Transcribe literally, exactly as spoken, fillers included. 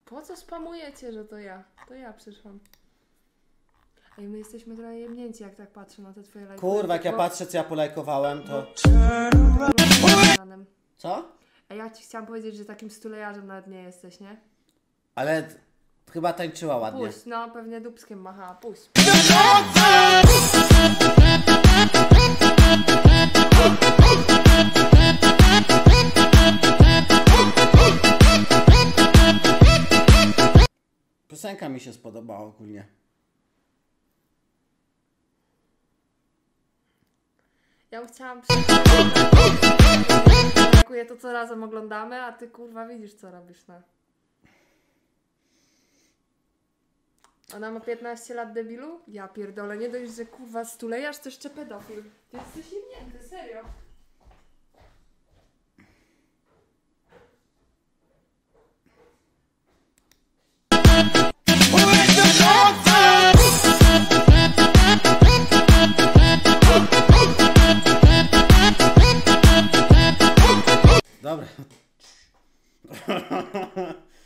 Po co spamujecie, że to ja? To ja przyszłam. Ej, my jesteśmy trochę jemnięci, jak tak patrzę na te twoje lajki. Kurwa, jak ja patrzę, co ja polajkowałem, to... Co? A ja ci chciałam powiedzieć, że takim stulejarzem nawet nie jesteś, nie? Ale chyba tańczyła ładnie. Puść, no pewnie dupskiem machała, puść. Piosenka mi się spodobała ogólnie. Ja bym chciałam przyjechać. Dziękuję, to co razem oglądamy, a ty kurwa widzisz co robisz, no. Ona ma piętnaście lat, debilu? Ja pierdolę, nie dość, że kurwa stulejarz, to jeszcze pedofil. Ty jesteś jemnięty, serio. Dobra.